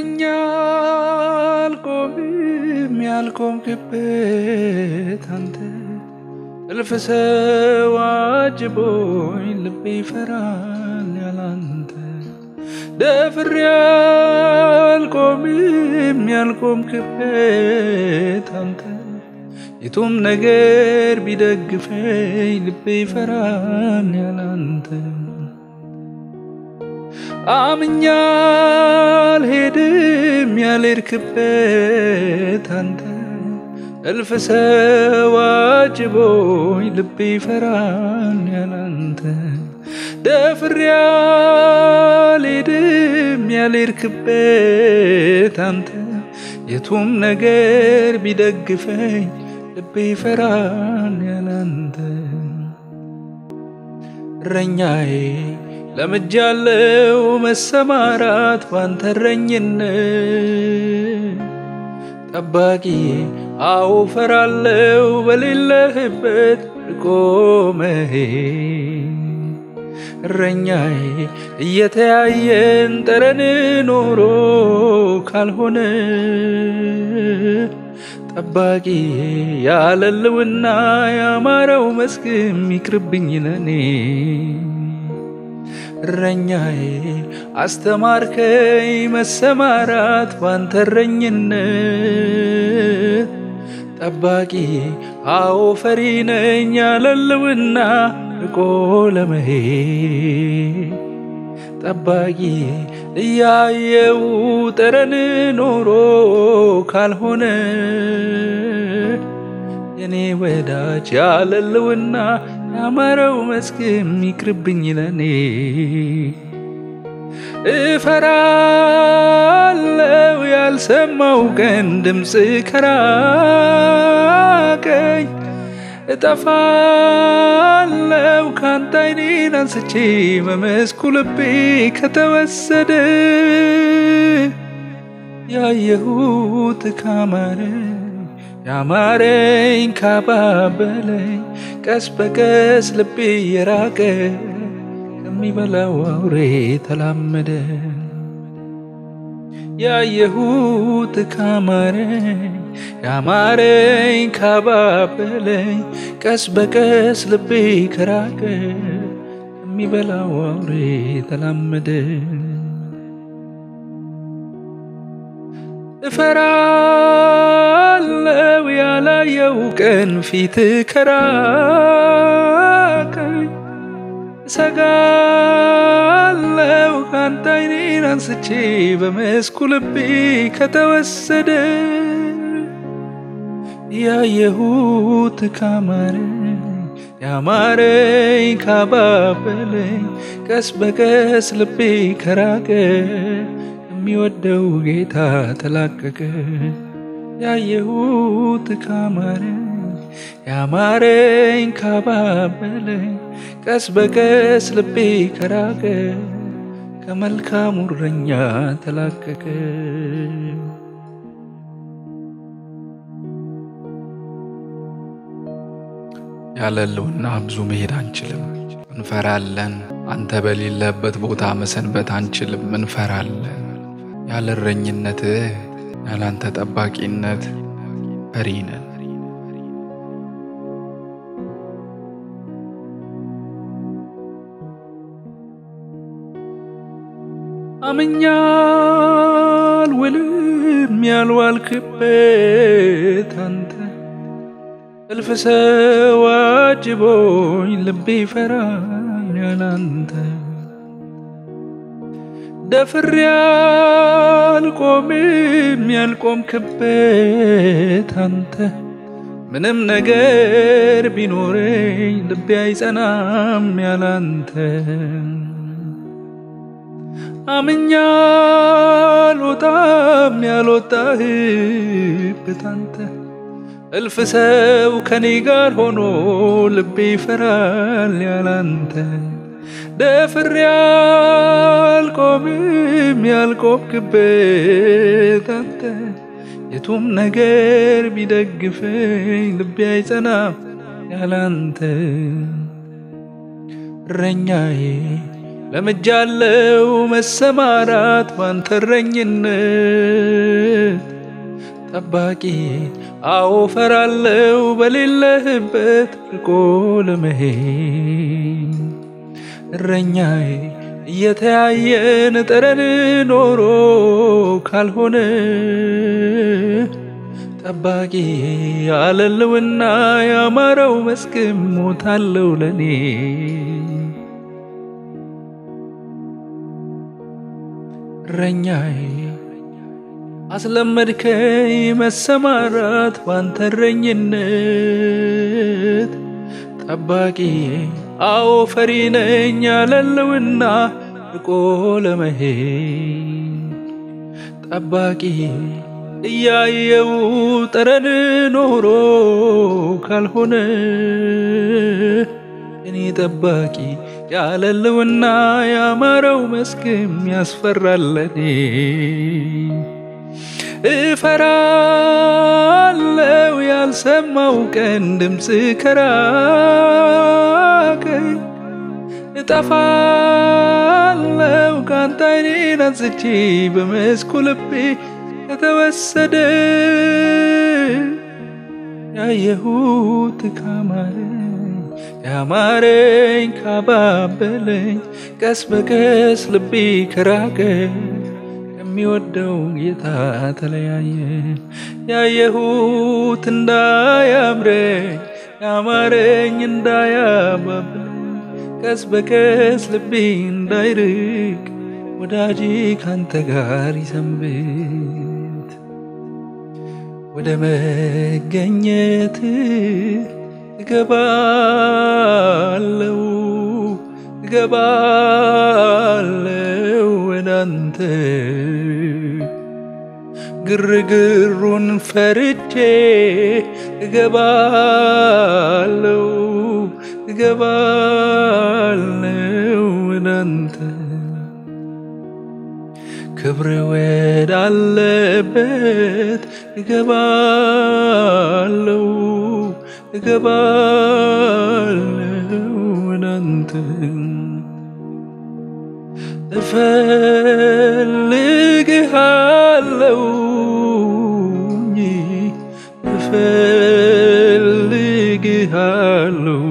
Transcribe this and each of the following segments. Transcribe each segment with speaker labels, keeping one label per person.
Speaker 1: አምኛል ቆሜም ያልቆምክበት አንተ እልፍ ሰው አጅቦኝ ልቤ ይፈራል ያላንተ ደፍሬ አልቆምም ያልቆምክበት አንተ የቱም ነገር ቢደግፈኝ ልቤ ይፈራል ያላንተ አምኛል ሄድም ያልሄድክበት አንተ እልፍ ሰው አጅቦኝ ልቤ ይፈራል ያላንተ ደፍሬ አልሄድም ያልሄድክበት አንተ የቱም ነገር ቢደግፈኝ ልቤ ይፈራል ያላንተ እረኛዬ ለምጃለው መሰማራት ባንተ እረኝነት ጠባቂ አዎ ፈራለው በሌለህበት ቆመህ እረኛዬ እየተያየን ጠረን ኖሮ ካልሆነ ጠባቂ ያለልውና ያማረው መስክም ይቅርብኝ ለኔ እረኛዬ አስተማርከኝ መሰማራት ባንተ እረኝነት ጠባቂ አዎ ፈሪ ነኝ ያለልውና ርቆ ለመሄድ ጠባቂ እያየው ጠረን ኖሮ ካልሆነ የኔ ወዳጅ ያለልውና ያማረው መስክም ይቅርብኝ ለኔ እፈራለው ያልሰማው ቀን ድምጽ ከራቀኝ እጠፋለው ካንተ ዓይኔን አንስቼ በመስኩ ልቤ ከተወሰደ ያየሁት ካማረኝ ያማረኝ ካባበለኝ ቀስ በቀስ ልቤ የራቀ ከሚበላው አውሬ ተላመደ ያየሁት ካማረኝ ያማረኝ ካባበለኝ ቀስ በቀስ ልቤ ከራቀ ከሚበላው አውሬ ተላመደ እፈራለው ያላየው ቀን ፊት ከራቀኝ እሰጋለው ካንተ ዓይኔን አንስቼ በመስኩ ልቤ ከተወሰደ ያየሁት ካማረኝ ያማረኝ ካባበለኝ ቀስ በቀስ ልቤ ከራቀ የሚወደው ጌታ ተላቀቀ ያየሁት ካማረኝ ያማረኝ ካባበለኝ ቀስ በቀስ ልቤ ከራቀ ከመልካሙ እረኛ ተላቀቀ ያለልውና ብዙ መሄድ አንችልም እንፈራለን አንተ በሌለበት ቦታ መሰንበት አንችልም እንፈራለን ያለ እረኝነት ያላንተ ጠባቂነት ፈሪ ነን አምኛል ውልም ያልዋልክበት አንተ እልፍ ሰው አጅቦኝ ልቤ ይፈራል ያላንተ ደፍሬ አልቆምም ያልቆምክበት አንተ ምንም ነገር ቢኖረኝ ልቤ አይጸናም ያላንተ አምኛል ወጣም ያልወጣህበት አንተ እልፍ ሰው ከኔ ጋር ሆኖ ልቤ ይፈራል ያላንተ ደፍሬ አልቆምም ያልቆምክበት አንተ የቱም ነገር ቢደግፈኝ ልቤ አይጸናም ያላንተ እረኛዬ ለምጃለው መሰማራት ባንተ እረኝነት ጠባቂ አዎ ፈራለው በሌለህበት ርቆ ለመሄድ እረኛዬ እየተያየን ጠረን ኖሮ ካልሆነ ጠባቂ ያለልውና ያማረው መስክም ሞታለው ለኔ እረኛዬ አስለመድከኝ መሰማራት ባንተ እረኝነት ጠባቂ አዎ ፈሪ ነኝ ያለልውና ርቆ ለመሄድ ጠባቂ እያየው ጠረን ኖሮ ካልሆነ እኔ ጠባቂ ያለልውና ያማረው መስክም ያስፈራለኔ እፈራለው ያልሰማው ቀን ድምጽ ከራቀኝ እጠፋለው ካንተ ዓይኔን አንስቼ በመስኩ ልቤ ከተወሰደ ያየሁት ያማረኝ ካባበለኝ ቀስ በቀስ ልቤ ከራቀ ከሚወደው ጌታ ተለያየ ያየሁት እንዳያምረኝ ያማረኝ እንዳያባብለኝ ቀስ በቀስ ልቤ እንዳይርቅ ወዳጄ ካንተ ጋር ይሰንብት ወደ መገኘት እገባለው ወዳንተ ግርግሩን ፈርቼ እገባለው ወዳንተ ክብር ወዳለበት እገባለው ወዳንተ እፈልግሃለው እፈልግሃለው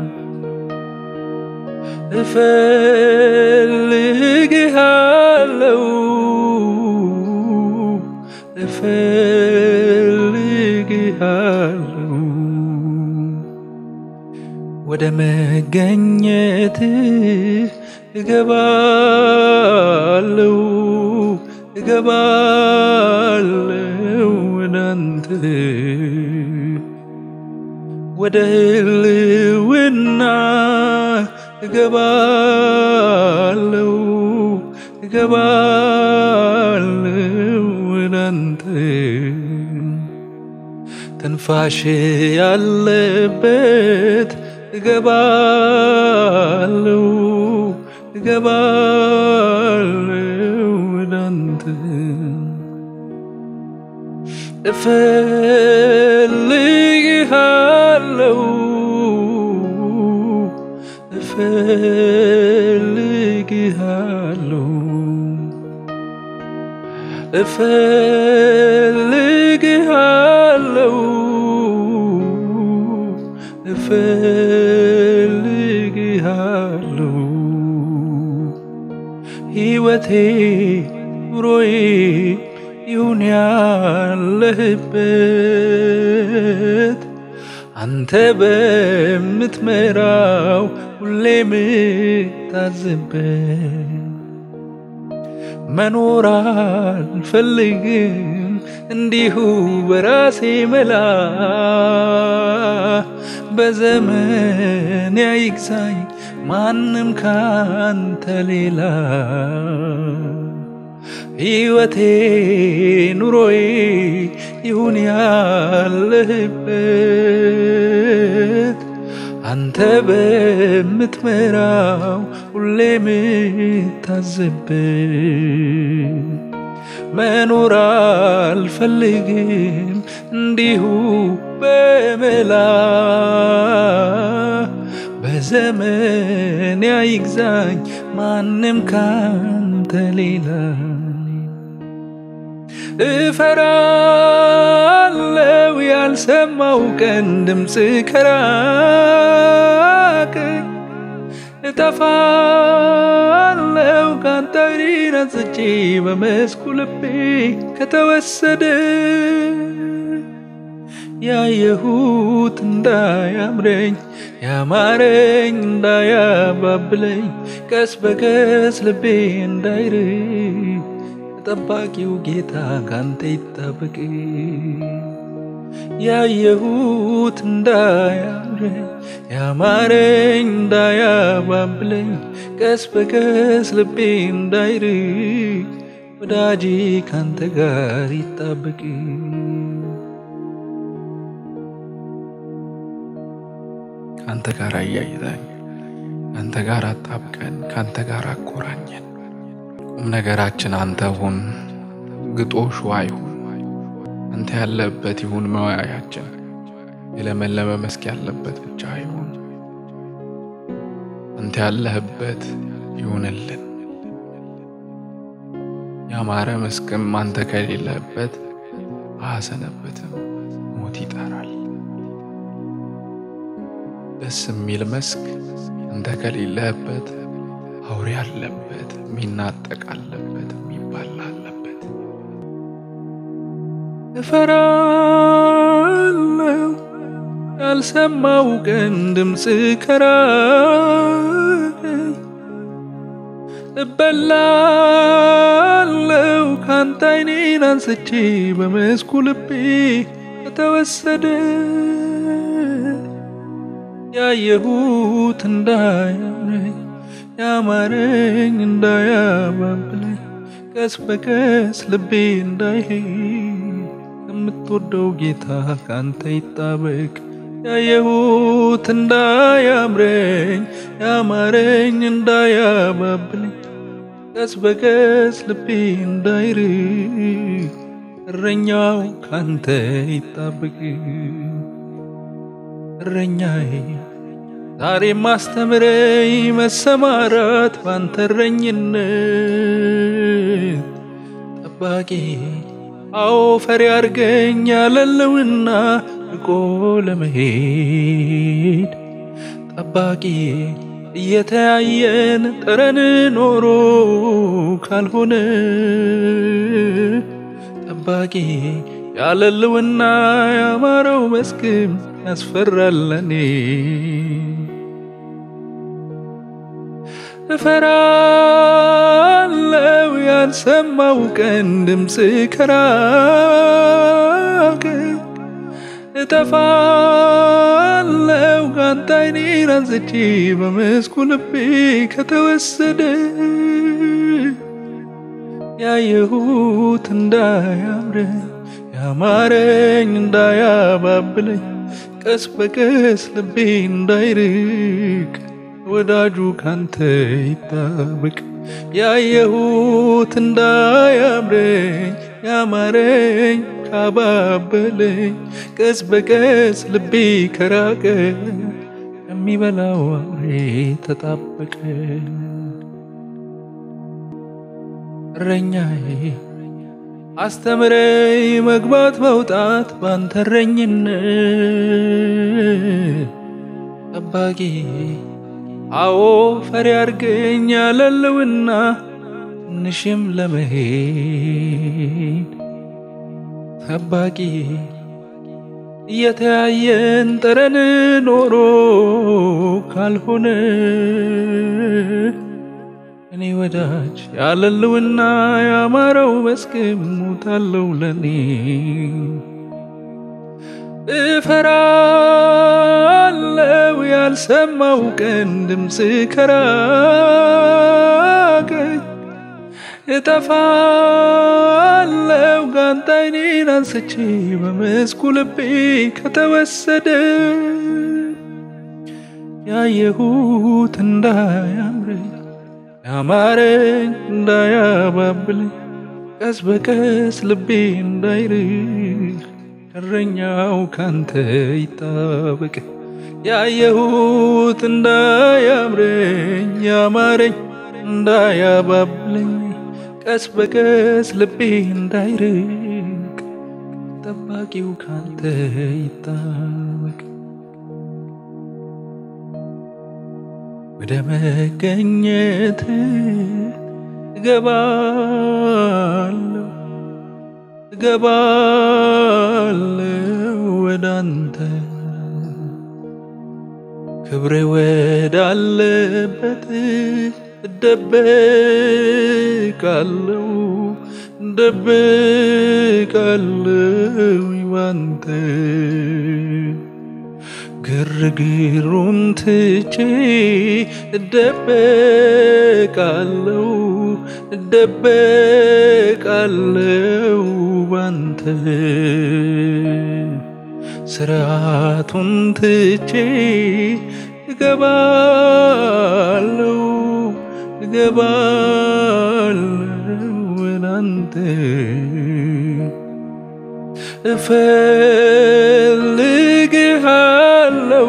Speaker 1: ወደ መገኘት እገባለው ወዳንተ ወደ ህልውና እገባለው ወዳንተ ትንፋሽ ያለበት እገባለው ወዳንተ እፈልግሃለው እፈልግሃለው ሕይወቴ ኑሮዬ ይሁን ያለህበት አንተ በምትመራው ሁሌ ምታዝበት መኖር አልፈልግም እንዲሁ በራሴ መላ በዘመን ያይግዛኝ ማንም ካንተ ሌላ ሕይወቴ ኑሮዬ ይሁን ያለህበት አንተ በምትመራው ሁሌ ምታዝበት መኖር አልፈልግም እንዲሁ በመላ በዘመን ያይግዛኝ ማንም ካንተ ሌላ እፈራለሁ ያልሰማው ቀን ድምጽ ከራቀኝ እጠፋለሁ ካንተ ሪነጽቼ በመስኩ ልቤ ከተወሰደ ያየሁት እንዳያምረኝ ያማረኝ እንዳያባብለኝ ቀስ በቀስ ልቤ እንዳይርቅ ጠባቂው ጌታ ካንተ ይጠበቅ ያየሁት እንዳያምረኝ ያማረኝ እንዳያባብለኝ ቀስ በቀስ ልቤ እንዳይርቅ ወዳጄ ካንተ ጋር ይጠበቅ ካንተ ጋር አያይዘን ካንተ ጋር አጣብቀን ካንተ ጋር አቆራኘን ቁም ነገራችን አንተ ሁን ግጦሹ አይሁን አንተ ያለበት ይሁን መዋያችን የለመለመ መስክ ያለበት ብቻ አይሁን አንተ ያለህበት ይሁንልን ያማረ መስክም አንተ ከሌለበት አሰነበትም ሞት ይጠራል ደስ የሚል መስክ አንተ ከሌለበት አውሬ አለበት ሚናጠቅ አለበት ሚባል አለበት እፈራለሁ ያልሰማው ቀን ድምጽ ከራቀኝ እበላለሁ ካንተ ዓይኔን አንስቼ በመስኩ ልቤ ከተወሰደ ያየሁት እንዳያምረኝ ያማረኝ እንዳያባብለኝ ቀስ በቀስ ልቤ እንዳይሄድ ከምትወደው ጌታ ካንተ ይጣበቅ ያየሁት እንዳያምረኝ ያማረኝ እንዳያባብለኝ ቀስ በቀስ ልቤ እንዳይርቅ እረኛው ካንተ ይጣበቅ እረኛዬ ዛሬ ማስተምረኝ መሰማራት ባንተ እረኝነት ጠባቂ አዎ ፈሪ አርገኝ ያለለውና ርቆ ለመሄድ ጠባቂ እየተያየን ጠረን ኖሮ ካልሆነ ጠባቂ ያለለውና ያማረው መስክም ያስፈራለኔ እፈራለሁ ያልሰማው ቀን ድምጽ ከራቀኝ እጠፋለሁ ካንተ ዓይኔን አንስቼ በመስኩ ልቤ ከተወሰደ ያየሁት እንዳያምረኝ ያማረኝ እንዳያባብለኝ ቀስ በቀስ ልቤ እንዳይርቅ ወዳጁ ካንተ ይጣበቅ ያየሁት እንዳያምረኝ ያማረኝ ካባበለኝ ቀስ በቀስ ልቤ ከራቀ የሚበላው አውሬ ተጣበቀ እረኛዬ አስተምረኝ መግባት መውጣት ባንተ እረኝነት ጠባቂ አዎ ፈሪ አርገኝ ያለለውና ትንሽም ለመሄድ ጠባቂ እየተያየን ጠረን ኖሮ ካልሆነ እኔ ወዳጅ ያለለውና ያማረው መስክም ሞታለው ለኔ እፈራለሁ ያልሰማው ቀን ድምጽ ከራቀኝ እጠፋለሁ ካንተ ዓይኔን አንስቼ በመስኩ ልቤ ከተወሰደ ያየሁት እንዳያምረኝ ያማረኝ እንዳያባብለኝ ቀስ በቀስ ልቤ እንዳይርቅ እረኛው ካንተ ይጣበቅ ያየሁት እንዳያምረኝ ያማረኝ እንዳያባብለኝ ቀስ በቀስ ልቤ እንዳይርቅ ጠባቂው ካንተ ይታወቅ ወደ መገኘት እገባለሁ ወደ አንተ ክብሬ ወዳለበት እደበቃለሁ ባንተ ግርግሩን ትቼ እደበቃለሁ ባንተ ስርዓቱን ትቼ እገባለሁ ወዳንተ እፈልግሃለሁ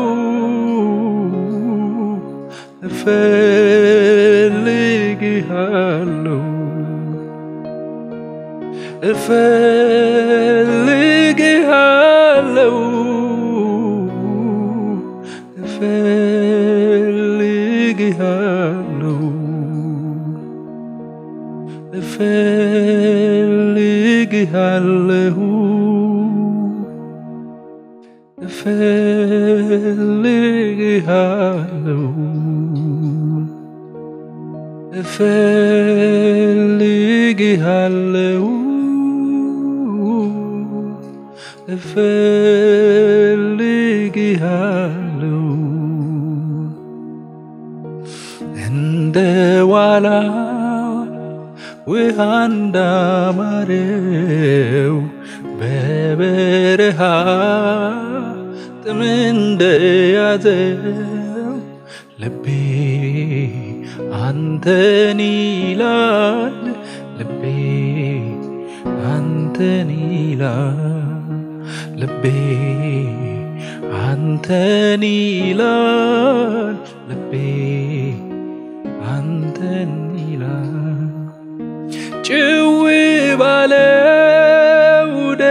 Speaker 1: እንደ ዋላ ውሃ እንዳማረው በበረሃ ጥም እንደያዘው ልቤ አንተን ይላል ልቤ አንተን ይላል ጭው ባለው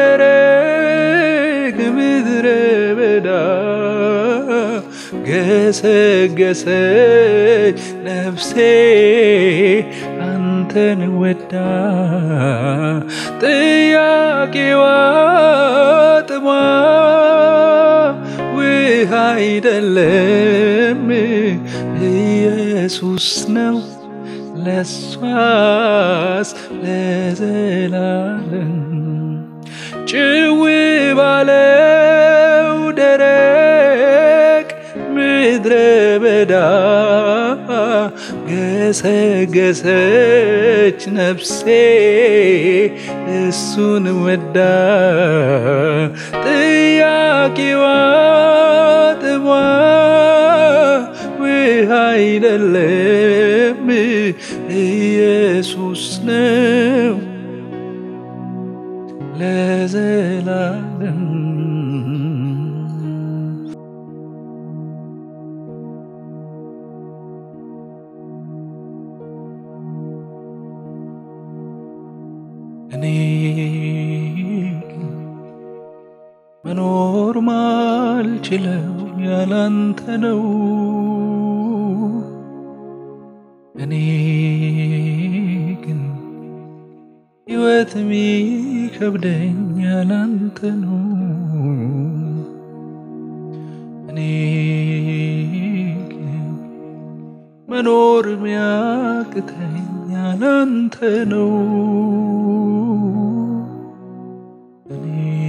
Speaker 1: ደረቅ ምድረ በዳ ገሰገሰች ነፍሴ አንተን ወዳ ጥያቄዋ ጥሟ ውሃ አይደለም ኢየሱስ ነው ለሷስ ለዘላለም ጭው ባለው ደረቅ ምድረ በዳ ገሰገሰች ነፍሴ እሱን ወዳ ጥያቄዋ ጥሟ ውሃ አይደለም ኢየሱስ ነው ለዘላለም እኔ መኖር ማልችለው ያላንተ ነው እኔ ግን ሕይወት የሚከብደኝ ያላንተ ነው እኔ ግን መኖር የሚያቅተኝ ያላንተ ነው እኔ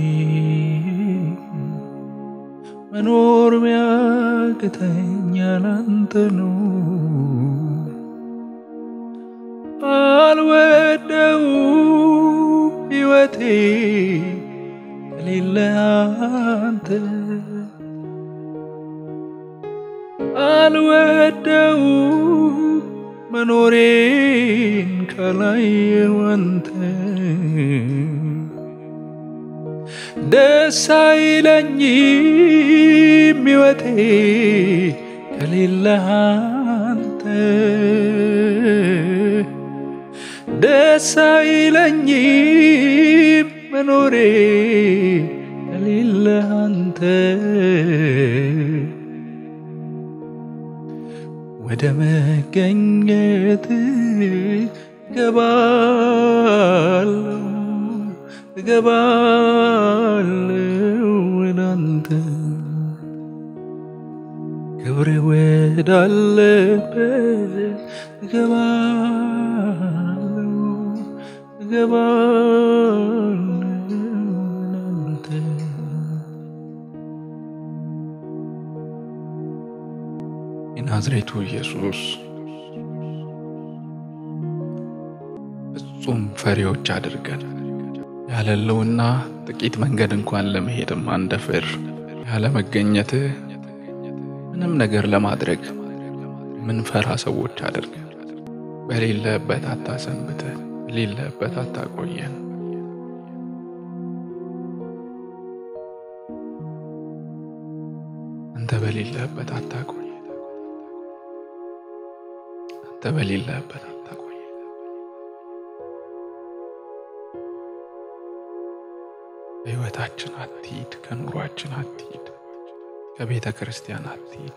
Speaker 1: ግን መኖር የሚያቅተኝ ያላንተ ነው አልወደውም ሕይወቴ ከሌለ አንተ አልወደውም መኖሬን ካላየሁ አንተ ደስ አይለኝም ሕይወቴ ከሌለ አንተ ደስ አይለኝም መኖሬ የሌለህ አንተ ወደ መገኘት እገባለሁ ወደ አንተ ክብር ወዳለበት እገባለሁ ወደ አንተ የናዝሬቱ ኢየሱስ ፍጹም ፈሪዎች አድርገን ያለለውና ጥቂት መንገድ እንኳን ለመሄድም አንደፍር ያለ መገኘት ምንም ነገር ለማድረግ ምን ፈራ ሰዎች አድርገን በሌለበት አታሰንብተን በሌለበት አታቆየን አንተ በሌለበት አታቆየን አንተ በሌለበት አታቆየን በሕይወታችን አትሂድ ከኑሯችን አትሂድ ከቤተ ክርስቲያን አትሂድ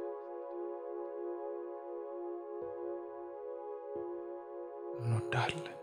Speaker 1: እንወዳለን